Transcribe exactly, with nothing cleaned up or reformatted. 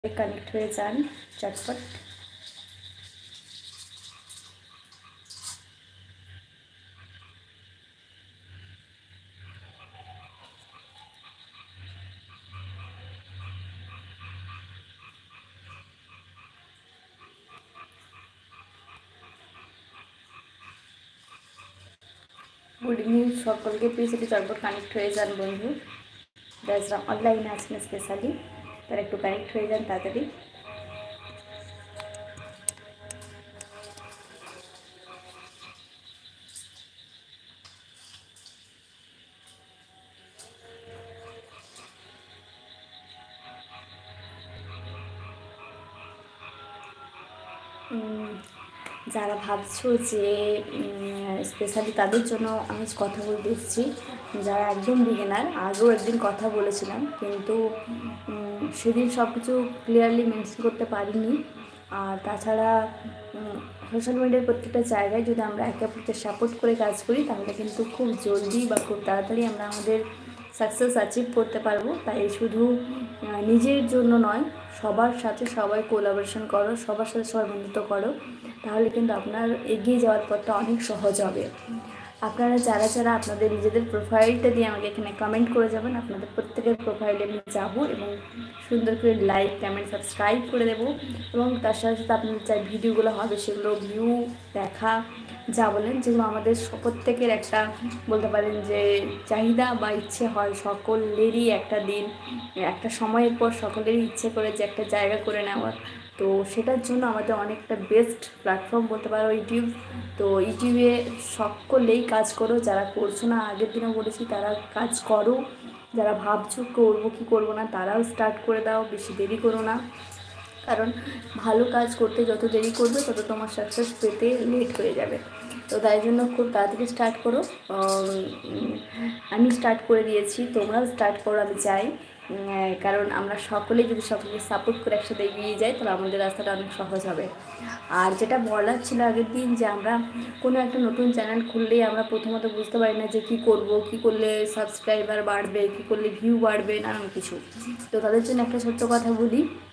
Connect হয়ে যান চটপট। গুড ইভিনিং সকলকে, প্লিজ একটু চটপট কানেক্ট হয়ে যান বন্ধু, যারা অনলাইনে আছেন স্পেশালি তারা একটু কানেক্ট হয়ে যান তাড়াতাড়ি। যারা ভাবছো যে স্পেশালি তাদের জন্য আমি কথা বলতে এসেছি, যারা একদম বিগিনার। আগেও একদিন কথা বলেছিলাম কিন্তু সেদিন সব কিছু ক্লিয়ারলি মেনশন করতে পারিনি। আর তাছাড়া সোশ্যাল মিডিয়ার প্রত্যেকটা জায়গায় যদি আমরা একে অপরকে সাপোর্ট করে কাজ করি তাহলে কিন্তু খুব জলদি বা খুব তাড়াতাড়ি আমরা আমাদের সাকসেস অ্যাচিভ করতে পারবো। তাই শুধু নিজের জন্য নয়, সবার সাথে সবাই কোলাবোরেশন করো, সবার সাথে সবার বন্ধুত্ব করো, তাহলে কিন্তু আপনার এগিয়ে যাওয়ার পথটা অনেক সহজ হবে। আপনারা যারা যারা আপনাদের নিজেদের প্রোফাইলটা দিয়ে আমাকে এখানে কমেন্ট করে যাবেন, আপনাদের প্রত্যেকের প্রোফাইলে আমি যাবো এবং সুন্দর করে লাইক কমেন্ট সাবস্ক্রাইব করে দেবো। এবং তার সাথে সাথে আপনাদের যা ভিডিওগুলো হবে সেগুলো ভিউ দেখা যা বলেন, যেগুলো আমাদের প্রত্যেকের একটা বলতে পারেন যে চাহিদা বা ইচ্ছে হয়, সকলেরই একটা দিন একটা সময়ের পর সকলেরই ইচ্ছে করে যে একটা জায়গা করে নেওয়ার। তো সেটার জন্য আমাদের অনেকটা বেস্ট প্ল্যাটফর্ম বলতে পারো ইউটিউব। তো ইউটিউবে সকলেই কাজ করো, যারা করছো না আগের দিনও বলেছি তারা কাজ করো, যারা ভাবছো করবো কি করবো না তারাও স্টার্ট করে দাও, বেশি দেরি করো না। কারণ ভালো কাজ করতে যত দেরি করবে তত তোমার সাকসেস পেতে লেট হয়ে যাবে। তো তাই জন্য খুব তাড়াতাড়ি স্টার্ট করো। আমি স্টার্ট করে দিয়েছি, তোমরাও স্টার্ট করো আমি চাই। কারণ আমরা সকলেই যদি সকলকে সাপোর্ট করে একসাথে এগিয়ে যাই তাহলে আমাদের রাস্তাটা অনেক সহজ হবে। আর যেটা বলার ছিল আগের দিন যে আমরা কোনো একটা নতুন চ্যানেল খুললেই আমরা প্রথমত বুঝতে পারি না যে কী করব, কী করলে সাবস্ক্রাইবার বাড়বে, কী করলে ভিউ বাড়বে, নানান কিছু। তো তাদের জন্য একটা ছোট্ট কথা বলি,